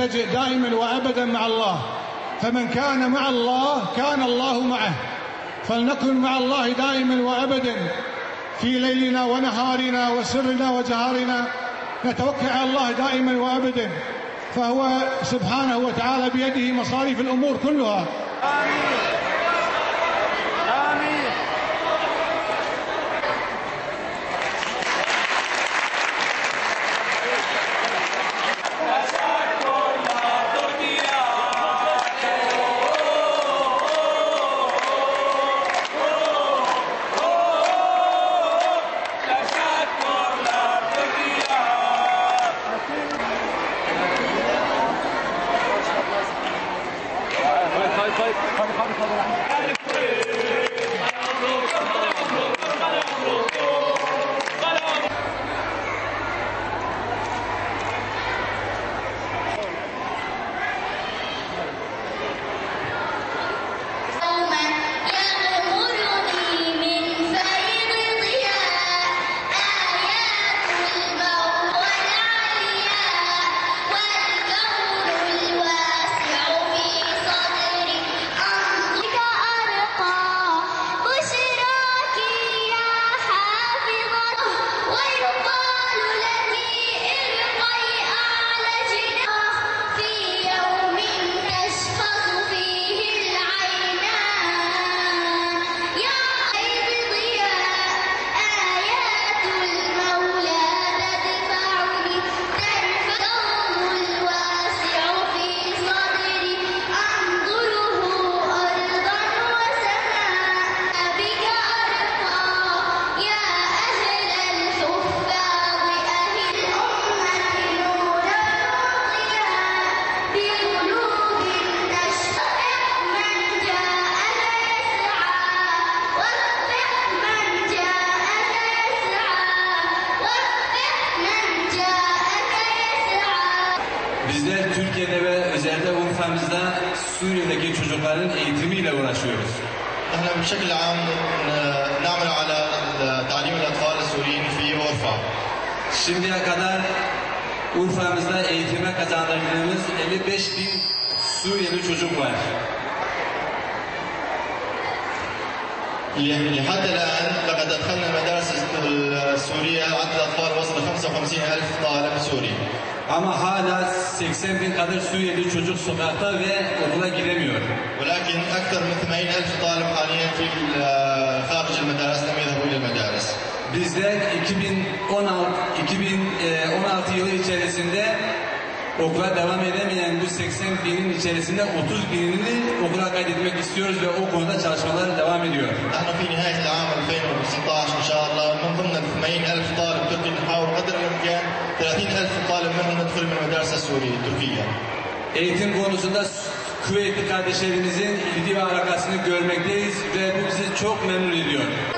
يلتجئ دائما وأبدا مع الله، فمن كان مع الله كان الله معه، فلنكن مع الله دائما وأبدا في ليلنا ونهارنا وسرنا وجهارنا، نتوكل على الله دائما وأبدا، فهو سبحانه وتعالى بيده مصاريف الأمور كلها. آمين آمين. Bizler Türkiye'de ve özellikle Urfa'mızda Suriye'deki çocukların eğitimiyle uğraşıyoruz. نحن بشكل عام نعمل على تعليم الأطفال السوريين في أورفا. Şimdiye kadar Urfa'mızda eğitime kazandırdığımız 55.000 Suriyeli çocuk var. لحد الآن لقد أدخلنا المدارس السورية عدد الأطفال وصل 55,000 طالب سوري. Ama hala 80.000 kadar Suriyeli çocuk sokakta ve okula gidemiyor. ولكن أكثر من 80,000 طالب حاليا في خارج المدارس لم يذهبوا إلى المدارس. Bizler 2016 yılı içerisinde okula devam edemeyen bu 80.000'in içerisinde 30.000'ini okula kaydetmek istiyoruz ve o konuda çalışmalar devam ediyor. نحن في نهاية العام 2016 إن شاء الله من ضمن 80,000 طالب تركي نحاول قدر الإمكان 30,000 طالب منهم ندخل من المدارس السورية التركية. Eğitim konusunda Küveytli kardeşlerimizin ilgi ve alakasını görmekteyiz ve bu bizi çok memnun ediyor.